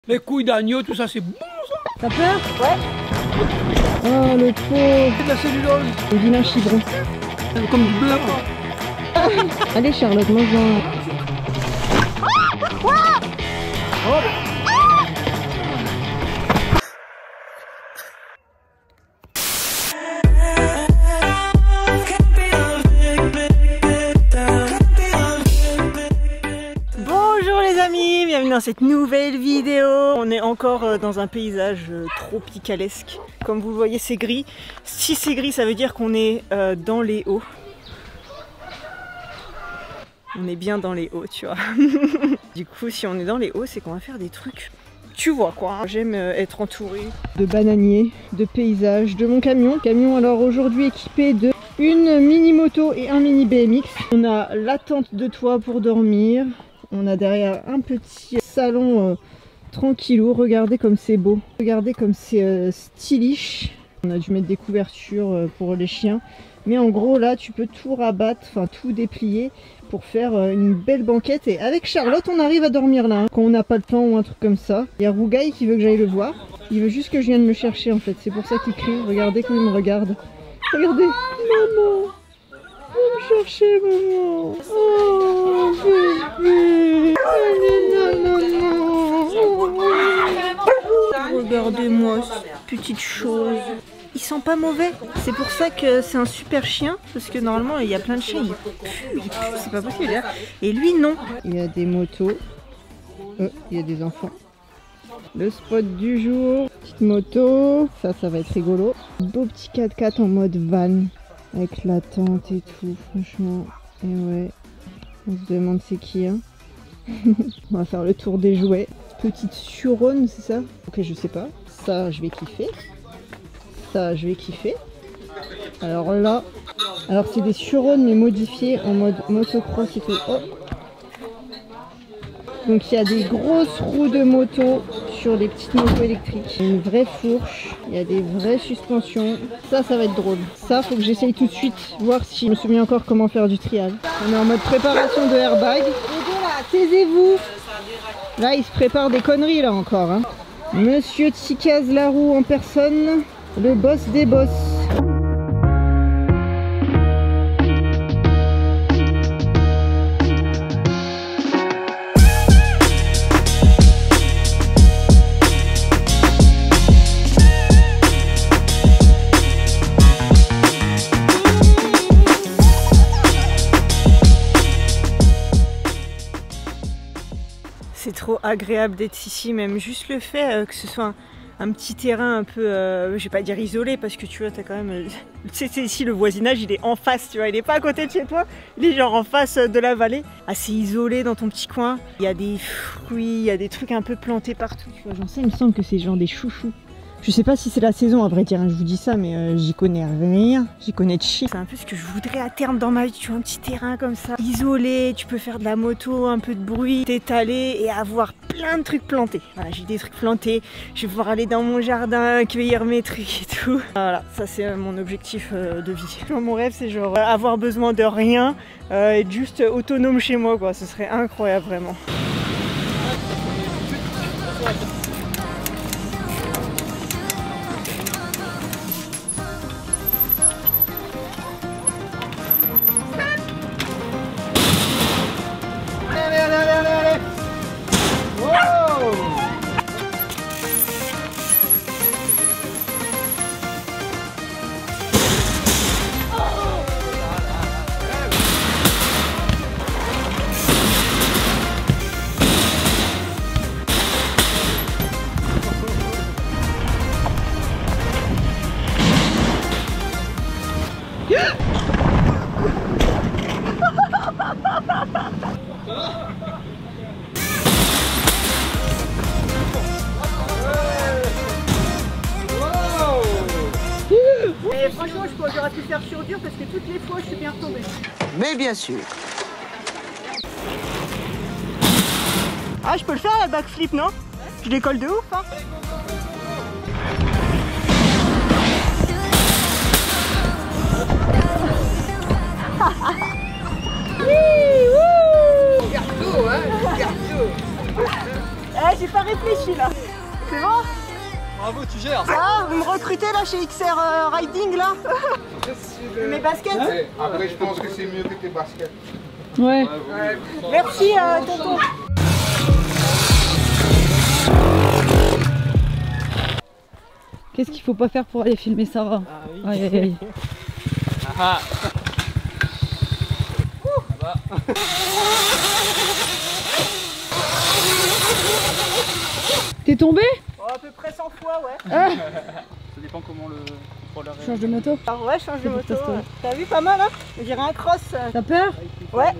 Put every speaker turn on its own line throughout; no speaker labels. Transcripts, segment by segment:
Les couilles d'agneau, tout ça, c'est bon ça.
T'as peur?
Ouais.
Oh le pauvre.
C'est de la cellulose.
Le vilain chibron.
Comme du beurre.
Allez Charlotte, mange-en.
Bonjour les amis, bienvenue dans cette nouvelle vidéo. On est encore dans un paysage tropicalesque. Comme vous le voyez, c'est gris. Si c'est gris, ça veut dire qu'on est dans les hauts. On est bien dans les hauts, tu vois. Du coup, si on est dans les hauts, c'est qu'on va faire des trucs. Tu vois quoi, hein. J'aime être entourée
De bananiers, de paysages, de mon camion. Camion alors aujourd'hui équipé de une mini moto et un mini BMX. On a la tente de toit pour dormir. On a derrière un petit salon tranquillou. Regardez comme c'est beau. Regardez comme c'est stylish. On a dû mettre des couvertures pour les chiens. Mais en gros là tu peux tout rabattre, enfin tout déplier pour faire une belle banquette. Et avec Charlotte on arrive à dormir là, hein, quand on n'a pas le temps ou un truc comme ça. Il y a Rougaï qui veut que j'aille le voir. Il veut juste que je vienne me chercher en fait. C'est pour ça qu'il crie. Regardez comment il me regarde. Regardez. Maman, viens me chercher maman. Oh bébé. Regardez-moi cette petite chose. Ils sont pas mauvais, c'est pour ça que c'est un super chien, parce que normalement il y a plein de chiens, ils puent, c'est pas possible. Hein. Et lui non. Il y a des motos, il y a des enfants. Le spot du jour, petite moto, ça va être rigolo. Beau petit 4x4 en mode van, avec la tente et tout, franchement, et ouais, on se demande c'est qui, hein. On va faire le tour des jouets. Petite Suronne, c'est ça? Ok, je sais pas, ça je vais kiffer. Ça je vais kiffer. Alors là, alors c'est des Suronnes mais modifiés en mode motocross et tout. Oh. Donc il y a des grosses roues de moto sur des petites motos électriques. Une vraie fourche, il y a des vraies suspensions. Ça va être drôle. Ça faut que j'essaye tout de suite, voir si je me souviens encore comment faire du trial. On est en mode préparation de airbag. Les deux là, taisez-vous. Là il se prépare des conneries là encore. Hein. Monsieur Tikaz Larou en personne. Le boss des boss.
C'est trop agréable d'être ici, même juste le fait que ce soit un petit terrain un peu, je vais pas dire isolé parce que tu vois, t'as quand même, tu sais, ici le voisinage il est en face, tu vois, il est pas à côté de chez toi, il est genre en face de la vallée, assez isolé dans ton petit coin. Il y a des fruits, il y a des trucs un peu plantés partout, tu vois, j'en sais, il me semble que c'est genre des chouchous. Je sais pas si c'est la saison à vrai dire, je vous dis ça, mais j'y connais rien, j'y connais de shit. C'est un peu ce que je voudrais à terme dans ma vie, tu vois, un petit terrain comme ça, isolé, tu peux faire de la moto, un peu de bruit, t'étaler et avoir plein de trucs plantés. Voilà, j'ai des trucs plantés, je vais pouvoir aller dans mon jardin, cueillir mes trucs et tout. Voilà, ça c'est mon objectif de vie. Mon rêve c'est genre avoir besoin de rien, être juste autonome chez moi quoi, ce serait incroyable vraiment. Et franchement, j'aurais pu faire sur dur parce que toutes les fois, je suis bien retombée.
Mais bien sûr.
Ah, je peux le faire la backflip, non? Je décolle de ouf, hein? j'ai pas réfléchi là. C'est bon?
Bravo, tu gères.
Ah, vous me recrutez là chez XR Riding là? Mes baskets?
Après, je pense que c'est mieux que tes baskets.
Ouais.
Merci tonton.
Qu'est-ce qu'il faut pas faire pour aller filmer Sarah? Aïe aïe aïe.
Ah.
T'es tombé?
Oh, à peu près 100 fois, ouais.
Ah.
Ça dépend comment le contrôleur est.
Change de moto.
Alors ouais, change de
pour
moto.
ta story.
T'as vu pas mal hein? On dirait un cross.
T'as peur?
Ouais.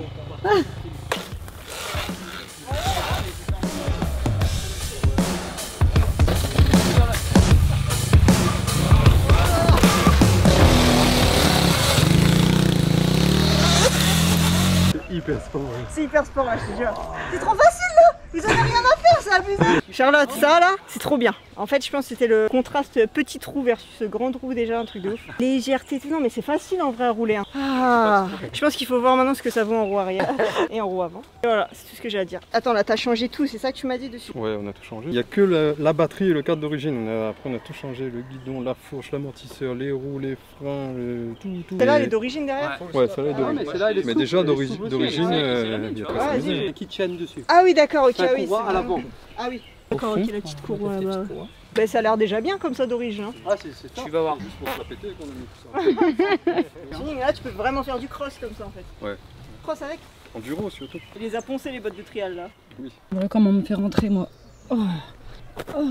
Hyper sport.
C'est hyper sport là, je te jure. C'est trop facile là. Vous avez rien à faire, c'est abusé. Charlotte, ça là, c'est trop bien. En fait, je pense que c'était le contraste petit trou versus grand trou déjà, un truc de ouf. Légèreté, tout, non mais c'est facile en vrai à rouler. Hein. Ah, je pense qu'il faut voir maintenant ce que ça vaut en roue arrière et en roue avant. Et voilà, c'est tout ce que j'ai à dire. Attends, là t'as changé tout, c'est ça que tu m'as dit dessus?
Ouais, on a tout changé. Il n'y a que la batterie et le cadre d'origine. Après, on a tout changé. Le guidon, la fourche, l'amortisseur, les roues, les freins, tout.
Celle-là, elle est d'origine derrière?
Ouais, celle-là est d'origine. Mais déjà, d'origine, il y a presque
vas-y.
Il y a une petite chaîne dessus.
Ah oui, d'accord, ok, ah oui.
Courroie à l'avant.
Ah oui. D'accord, ok, la petite courroie là-bas. Bah, ça a l'air déjà bien comme ça d'origine. Hein.
Ah, c'est top. Tu vas voir.
juste pour se la péter qu'on a mis tout ça.
Là, tu peux vraiment faire du cross comme ça en fait.
Ouais.
Cross avec?
Enduro surtout.
Il les a poncés les bottes de trial là.
Voilà comment on me fait rentrer moi. Oh. Oh.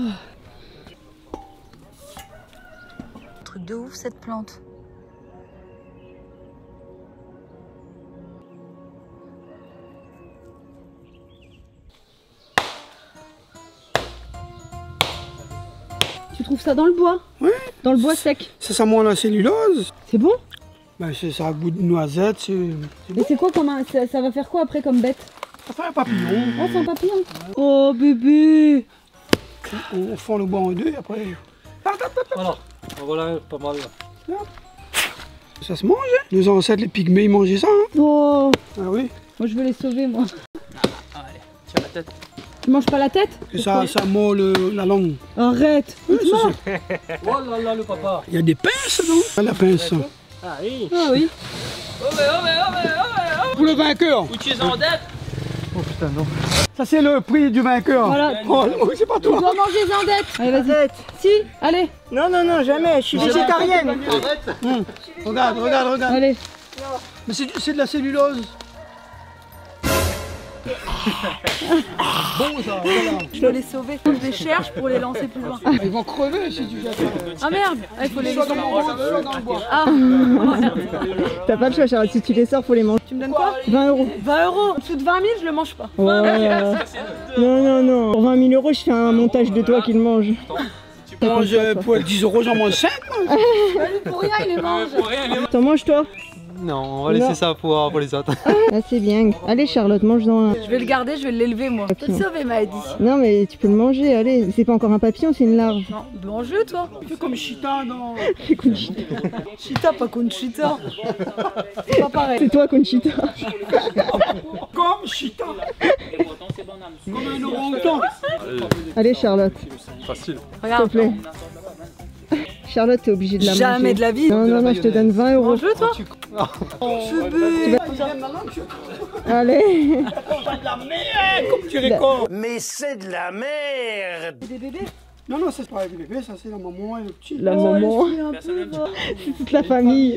Truc de ouf cette plante.
Tu trouves ça dans le bois?
Oui.
Dans le bois sec.
Ça sent moins la cellulose.
C'est bon?
Ben, c'est ça a goût de noisette. C'est
Et c'est quoi comme ça va faire quoi après comme bête?
ça fait un papillon.
Oh c'est un papillon. Oh bébé.
On fend le bois en deux et après.
Voilà, pas mal là.
Ça se mange. Hein. Nos ancêtres, les pygmées, ils mangeaient ça. Hein.
Oh.
Ah oui.
Moi je veux les sauver moi.
Allez, tiens la tête.
Tu manges pas la tête?
Et ça mord la langue.
Arrête.
Oui, c'est ça.
Oh là là, le papa.
Il y a des pinces, non? Ah, la pince.
Ah oui.
Ah oui.
Pour le vainqueur.
Ou tu es en dette.
Oh putain, non.
Ça, c'est le prix du vainqueur.
Voilà.
Oh, c'est pas
Tu
toi.
dois manger Zandette. Allez vas-y.
Arrête.
Si, allez.
Non, non, non, jamais. Je suis végétarienne.
Regarde.
Allez.
Mais c'est de la cellulose. Bon ça, voilà.
Je dois les sauver. Je les cherche pour les lancer plus loin.
Ils vont crever si tu fais ça.
Ah merde, il faut les
Soit
laisser.
dans le bois.
Ah,
T'as pas le choix Charlotte, si tu les sors faut les manger.
tu me donnes quoi?
20 €.
20 €. En dessous de 20 000, je le mange pas.
Ouais. Non. Pour 20 000 € je fais un montage de toi qui le mange.
Je mange pour 10 €, j'en mange 5.
Pour rien, il les mange.
T'en manges toi?
Non, on va laisser ça pour les autres.
Ah c'est bien. Allez Charlotte, mange-en un.
Je vais le garder, je vais l'élever moi. Je peux te sauver, m'a dit.
Non mais tu peux le manger, allez. C'est pas encore un papillon, c'est une larve.
Non, mange-le toi.
Fais comme Chita dans...
Chita, pas Conchita. C'est pas pareil.
C'est toi Conchita.
Comme Chita. Comme un orang-outan.
Allez Charlotte,
Facile.
s'il te
Regarde.
plaît. Charlotte, t'es obligée de la manger.
Jamais de la vie.
Non, je te donne 20 €.
Mange-le toi.
Allez.
Tu récoltes.
Mais c'est de la merde!
Des bébés.
Non, c'est pas avec les bébés, ça c'est la maman et le petit.
La maman. C'est toute la famille.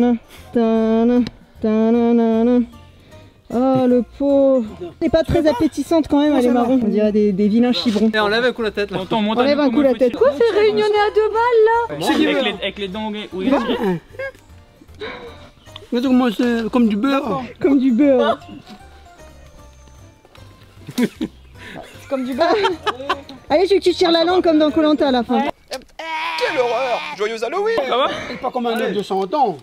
Oh le pauvre. Elle est pas très appétissante quand même, elle est marron. On dirait des vilains chibrons.
Et on lève un coup la tête là.
Enlève un coup la tête. Quoi, c'est réunionné à 2 balles là?
Avec les dents. Oui.
Regarde comment c'est comme du beurre.
Comme du beurre.
C'est comme du beurre.
Allez, je veux que tu tires la langue comme dans Koh-Lanta à la fin.
Quelle horreur! Joyeux Halloween!
Ça va?
C'est pas comme un œuf de 100 ans.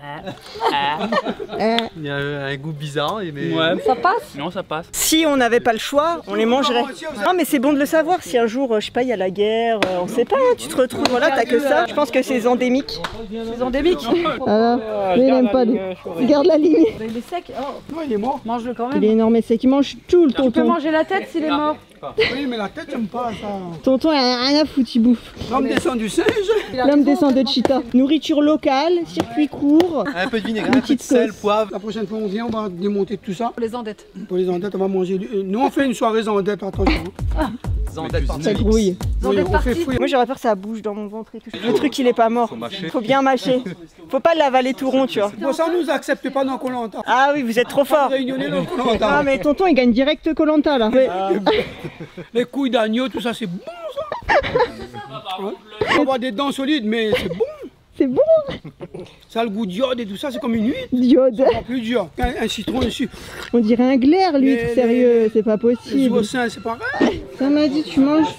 Il y a un goût bizarre, mais...
Ouais.
Ça passe?
Non, ça passe.
Si on n'avait pas le choix, on les mangerait. Non mais c'est bon de le savoir, si un jour, je sais pas, il y a la guerre, on sait pas, hein, tu te retrouves, voilà, t'as que ça. Je pense que c'est endémique.
C'est endémique.
Alors, lui, il aime pas lui. Garde la ligne.
Il est sec. Oh,
Non, il est mort.
mange-le quand
Il est
même.
énorme et sec, il mange tout le
Tu peux
tonton.
manger la tête s'il est mort.
Oui, mais la tête, j'aime pas ça.
Tonton, il a rien à foutre, il bouffe.
L'homme descend du singe.
L'homme descend de cheetah. Nourriture locale, circuit court.
Un peu de vinaigre, un peu de
petite
sel,
sauce.
poivre.
La prochaine fois, on vient, on va démonter tout ça.
Pour les endettes.
Pour les endettes, on va manger. Nous, on fait une soirée endette, attention.
Ça grouille.
Oui, on fait fouiller.
Moi j'aurais peur que ça bouge dans mon ventre et tout. Le truc il est pas mort. Faut bien mâcher. Faut pas l'avaler tout rond, tu vois.
Pour ça, on nous accepte pas dans Koh-Lanta.
Ah oui, vous êtes trop fort.
Réunionnais dans
Ah
Koh-Lanta.
mais tonton, il gagne direct Koh-Lanta là.
Les couilles d'agneau, tout ça, c'est bon ça. Ouais. On va avoir des dents solides, mais c'est bon.
C'est bon,
Ça a le goût d'iode et tout ça, c'est comme une huile.
d'iode.
Pas plus dur. Un citron dessus.
On dirait un glaire lui,
Les-
sérieux, c'est pas
Les
possible.
oursins, c'est pareil.
Ça m'a dit, tu manges.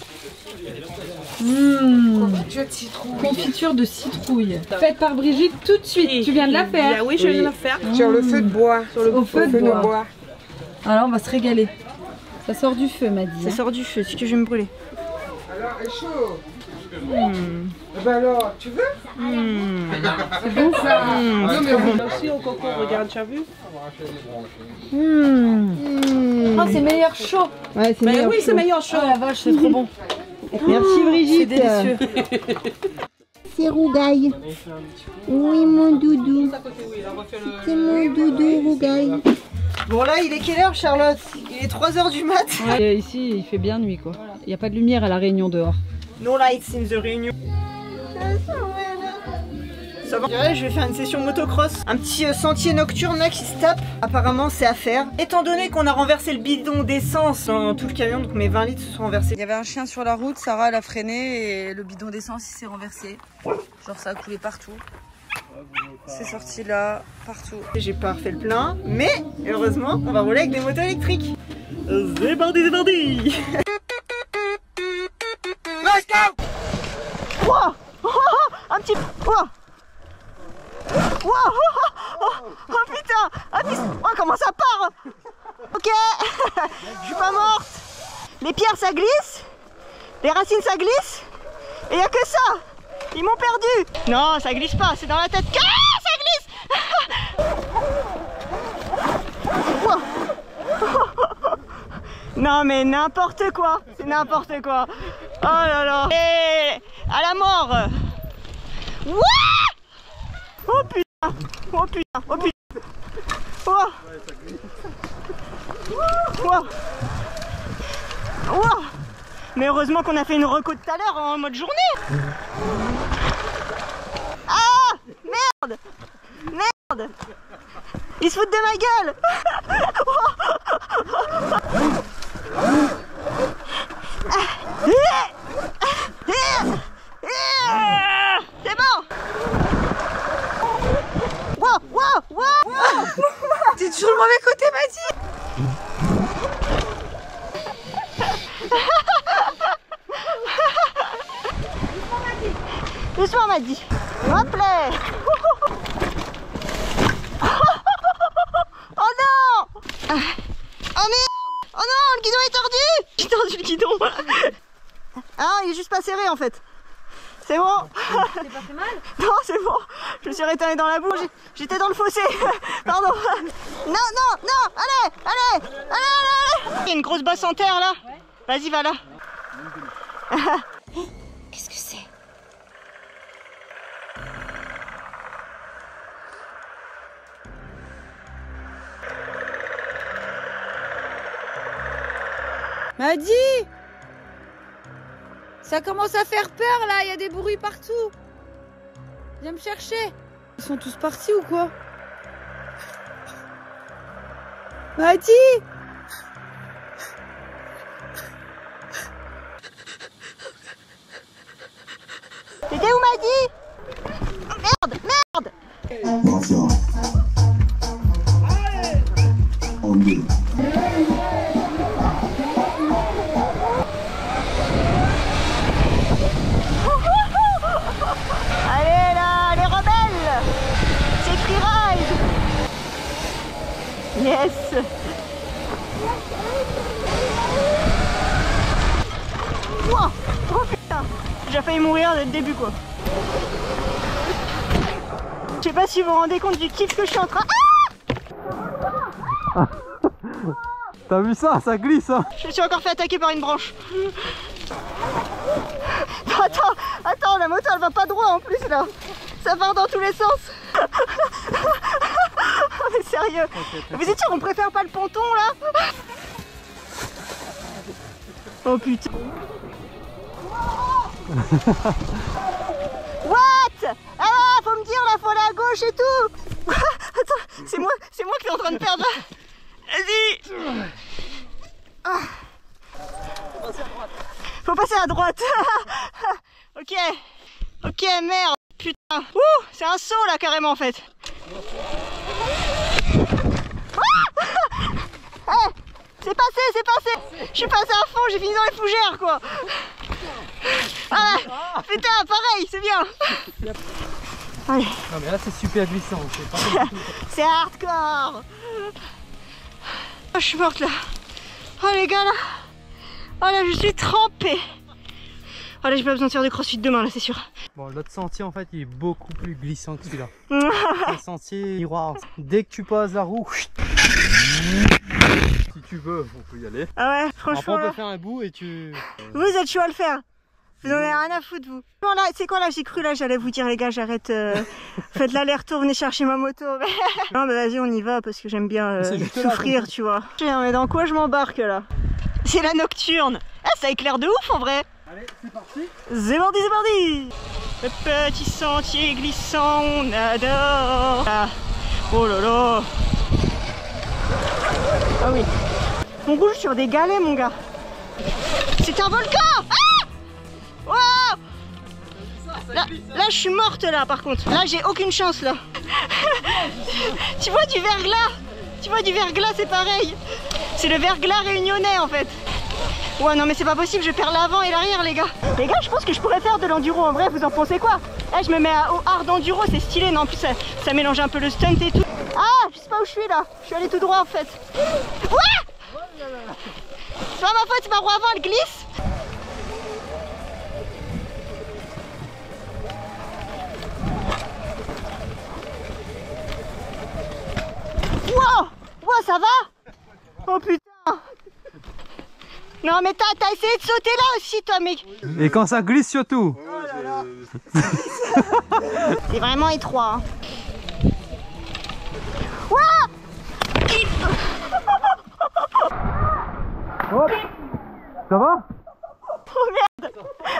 Confiture de citrouille. Faite par Brigitte tout de suite. Tu viens de la faire.
Oui, je viens de la faire.
Sur le feu de bois.
Au feu de
de
bois.
bois.
Alors on va se régaler. Ça sort du feu, m'a dit.
Ça sort du feu, c'est que je vais me brûler.
Alors, elle est chaud. Eh ben alors, tu veux?
C'est bon ça.
Non, mais on...
Oh, c'est meilleur chaud.
Ouais, c'est meilleur.
c'est meilleur chaud. Oh la vache, c'est trop bon.
Merci
C'est
Brigitte.
délicieux.
C'est Rougaille. Oui mon doudou. C'est mon doudou Rougaille.
Bon là, il est quelle heure Charlotte? Il est 3h du mat.
Et ici, il fait bien nuit quoi. Il n'y a pas de lumière à la Réunion dehors.
No lights in the Réunion. Ça va. Je vais faire une session motocross. Un petit sentier nocturne là qui se tape. Apparemment c'est à faire. Étant donné qu'on a renversé le bidon d'essence dans tout le camion, donc mes 20 litres se sont renversés.
Il y avait un chien sur la route, Sarah elle a freiné et le bidon d'essence il s'est renversé. Genre ça a coulé partout. C'est sorti là, partout.
J'ai pas refait le plein, mais heureusement on va rouler avec des motos électriques. C'est parti, c'est parti.
Let's go!
Wow. Un petit... Wow. Wow. Oh putain. Oh comment ça part. Ok. Je suis pas morte. Les pierres ça glisse. Les racines ça glisse. Et y a que ça. Ils m'ont perdu. Non ça glisse pas, c'est dans la tête. Ah, ça glisse. Wow. Non mais n'importe quoi. C'est n'importe quoi. Oh là là. Et à la mort. Ouah. Oh putain. Oh putain. Oh putain. Oh. Oh. Oh. Mais heureusement qu'on a fait une reco tout à l'heure en mode journée. Ah. Merde. Merde. Ils se foutent de ma gueule. C'est bon. Wow, wow, wow.
T'es toujours le mauvais côté, m'a dit.
Doucement m'a dit. Hop là. Oh non. Oh merde. Oh non, le guidon est tordu. J'ai tordu le guidon. Ah, il est juste pas serré en fait. C'est bon.
T'es pas fait mal?
Non, c'est bon. Je me suis rétalé dans la boue. J'étais dans le fossé. Pardon. Non, non, non. Allez, allez, allez, allez. Il y a une grosse bosse en terre là. Ouais. Vas-y, va là.
Qu'est-ce que c'est? Madi! Ça commence à faire peur là, il y a des bruits partout. Viens me chercher. Ils sont tous partis ou quoi? Madi!
T'étais où Madi? Merde, merde. Allez là, les rebelles. C'est écrit Yes. Wow. Oh putain, j'ai failli mourir dès le début quoi. Je sais pas si vous vous rendez compte du kiff que je suis en train... Ah,
T'as vu ça? Ça glisse hein.
je me suis encore fait attaquer par une branche. Attends, la moto elle va pas droit en plus là. Ça part dans tous les sens. Mais sérieux, vous êtes sûr on préfère pas le ponton là? Oh putain. What? Ah, faut me dire là, faut aller à gauche et tout. Attends, c'est moi qui est en train de perdre là. Vas-y. Ah. Faut passer à droite. Ok, merde. Putain. Ouh, c'est un saut là carrément en fait. Hey, c'est passé. Je suis passé à fond, j'ai fini dans les fougères quoi. Ah, putain, pareil, c'est bien. Allez.
Non mais là c'est super glissant.
C'est hardcore. Oh, je suis morte là. Oh les gars là. Oh là, je suis trempée. Oh là, j'ai pas besoin de faire de crossfit demain là, c'est sûr.
Bon, l'autre sentier en fait il est beaucoup plus glissant que celui-là. C'est un sentier miroir. Dès que tu passes la roue,
Si tu veux, on peut y aller.
Ah ouais,
après
franchement
on peut
là.
faire un bout et tu...
Vous êtes chaud à le faire. Vous en avez rien à foutre vous. Bon là, c'est quoi là, j'ai cru là, j'allais vous dire les gars, j'arrête. Faites l'aller-retour, venez chercher ma moto. Non mais vas-y, on y va parce que j'aime bien souffrir, tu vois. Mais dans quoi je m'embarque là? C'est la nocturne. Ah, ça éclaire de ouf en vrai.
Allez, c'est parti.
C'est parti. Le petit sentier glissant, on adore. Ah. Oh là là. Ah oui. On roule sur des galets mon gars. C'est un volcan. Ah, wow. Là, je suis morte là par contre. Là j'ai aucune chance là. Tu vois du verglas. C'est pareil. C'est le verglas réunionnais en fait. Ouais non mais c'est pas possible, je perds l'avant et l'arrière les gars. Les gars, je pense que je pourrais faire de l'enduro en vrai, vous en pensez quoi? Eh, je me mets au hard enduro, c'est stylé, non en plus ça mélange un peu le stunt et tout. Ah, je sais pas où je suis là, je suis allé tout droit en fait. Ouais. C'est pas ma faute, c'est ma roue avant, elle glisse. Wow, ça va? Oh putain. Non mais t'as essayé de sauter là aussi toi mec.
Et quand ça glisse surtout.
Oh là là. C'est vraiment étroit hein. Ouah.
Hop. Ça va?
Oh merde.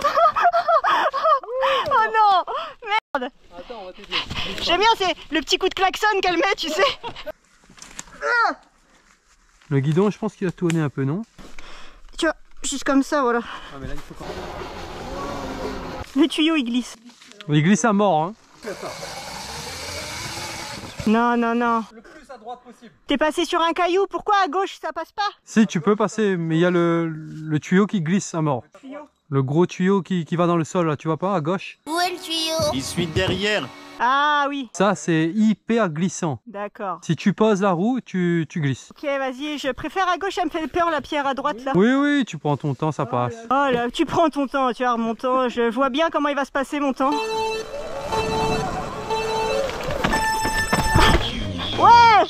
Oh non. Merde.
Attends, on va t'aider.
J'aime bien, c'est le petit coup de klaxon qu'elle met, tu sais.
Le guidon, je pense qu'il a tourné un peu, non?
Tu vois, juste comme ça, voilà.
Ah mais là il faut quand même...
Le tuyau il glisse.
Il glisse à mort, hein.
Non.
Le plus à droite possible.
T'es passé sur un caillou, pourquoi à gauche ça passe pas?
Si, tu peux passer, mais il y a le tuyau qui glisse à mort. Le gros tuyau qui va dans le sol, là, tu vois pas, à gauche?
Où est le tuyau?
Il suit derrière.
Ah oui,
Ça, c'est hyper glissant.
d'accord.
Si tu poses la roue, tu glisses.
Ok, vas-y, je préfère à gauche, ça me fait peur la pierre à droite là.
Oui, tu prends ton temps, ça passe.
Oh là, tu prends ton temps, tu vois, mon temps, je vois bien comment il va se passer mon temps. Ouais.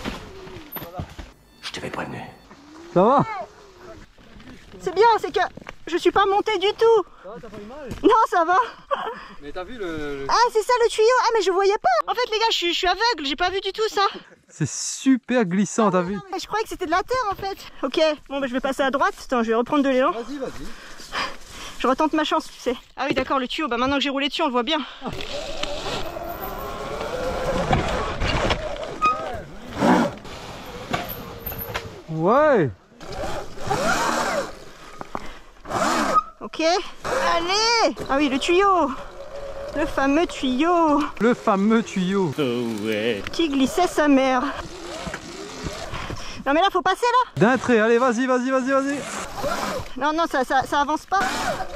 Je t'avais prévenu.
Ça va?
C'est bien, c'est que je suis pas montée du tout.
Ça va, t'as pas eu mal?
Non, ça va.
Mais t'as vu le...
Ah, c'est ça le tuyau. Ah, mais je voyais pas. En fait, les gars, je suis aveugle, j'ai pas vu du tout ça.
C'est super glissant, t'as vu?
Mais je croyais que c'était de la terre en fait. Ok, bon, bah, je vais passer à droite. Attends, je vais reprendre de l'élan.
Vas-y.
Je retente ma chance, tu sais. Ah oui, d'accord, le tuyau, bah maintenant que j'ai roulé dessus, on le voit bien.
Ouais.
Ok, allez. Ah oui, le tuyau. Le fameux tuyau.
Le fameux tuyau.
Oh ouais.
Qui glissait sa mère. Non mais là, faut passer là.
D'un trait, allez, vas-y.
Non, ça avance pas.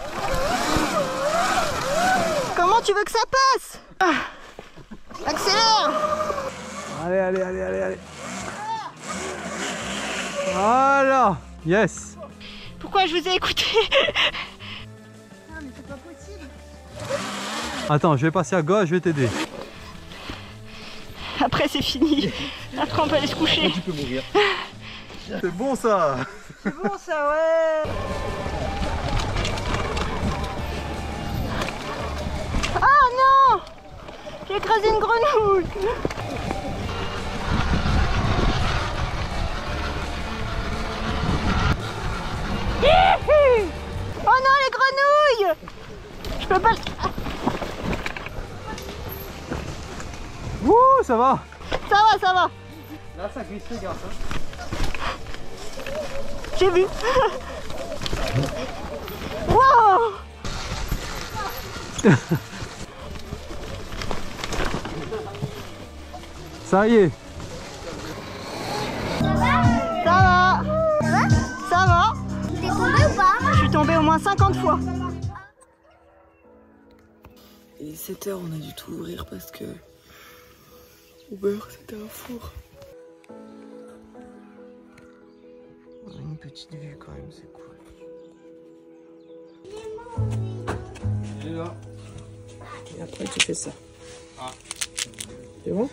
Comment tu veux que ça passe? Accélère.
Allez.
Voilà. Yes.
Pourquoi je vous ai écouté?
Ah mais c'est pas possible.
Attends, je vais passer à gauche, je vais t'aider.
Après c'est fini. Après on peut aller se coucher.
Tu peux mourir.
C'est bon ça.
C'est bon ça, ouais.
Ah non! J'ai écrasé une grenouille. Oh non, les grenouilles! Je peux pas...
Ouh, ça va.
Ça va, ça va.
Là, ça glisse, regarde.
J'ai vu. Wow!
Ça y est.
Ça va. Ça va.
T'es tombé ou pas?
Je suis tombée au moins 50 fois.
Il est 7h, on a dû tout ouvrir parce que Uber c'était un four. On a une petite vue quand même, c'est cool.
Il est là.
Et après tu fais ça.
Ah.
C'est bon?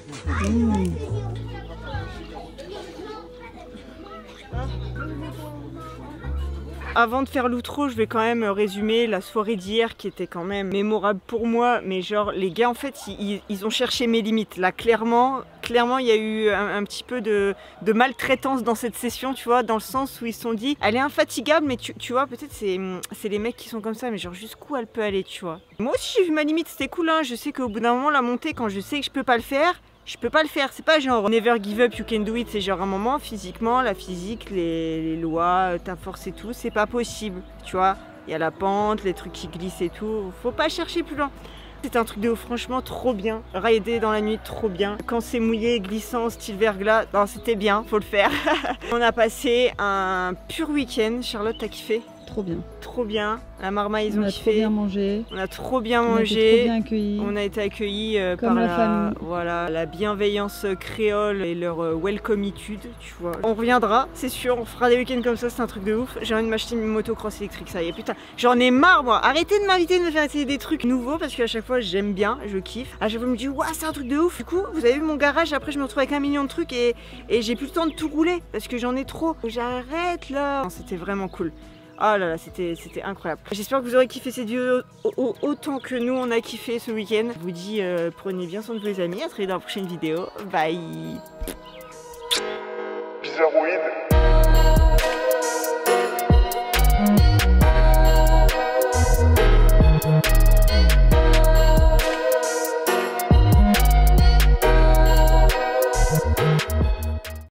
Avant de faire l'outro, je vais quand même résumer la soirée d'hier qui était quand même mémorable pour moi. Mais genre, les gars, en fait, ils ont cherché mes limites. Là, clairement, il y a eu un petit peu de maltraitance dans cette session, tu vois, dans le sens où ils se sont dit, elle est infatigable, mais tu vois, peut-être c'est les mecs qui sont comme ça, mais genre, jusqu'où elle peut aller, tu vois. Moi aussi, j'ai vu ma limite, c'était cool, hein. Je sais qu'au bout d'un moment, la montée, quand je sais que je peux pas le faire, je peux pas le faire, c'est pas genre never give up, you can do it, c'est genre un moment physiquement, la physique, les lois, ta force et tout, c'est pas possible, tu vois. Il y a la pente, les trucs qui glissent et tout, faut pas chercher plus loin. C'était un truc de ouf, franchement trop bien. Rider dans la nuit, trop bien. Quand c'est mouillé, glissant, style verglas, non, c'était bien, faut le faire. On a passé un pur week-end. Charlotte, t'as kiffé?
Trop bien.
Trop bien. La marmaille, ils ont kiffé.
On a trop bien mangé.
On a trop bien
On a
mangé.
été trop bien accueillis.
On a été accueillis
Comme
par
la famille.
Voilà, la bienveillance créole et leur welcomeitude, tu vois. On reviendra, c'est sûr, on fera des week-ends comme ça, c'est un truc de ouf. J'ai envie de m'acheter une motocross électrique, ça y est, putain. J'en ai marre, moi. Arrêtez de m'inviter, de me faire essayer des trucs nouveaux parce qu'à chaque fois, j'aime bien, je kiffe. À chaque fois, je me dis, waouh, c'est un truc de ouf. Du coup, vous avez vu mon garage, après, je me retrouve avec 1 million de trucs et j'ai plus le temps de tout rouler parce que j'en ai trop. J'arrête là. C'était vraiment cool. Oh là là, c'était incroyable. J'espère que vous aurez kiffé cette vidéo autant que nous on a kiffé ce week-end. Je vous dis, prenez bien soin de vos amis. À très vite dans la prochaine vidéo. Bye.
Bizarroïde.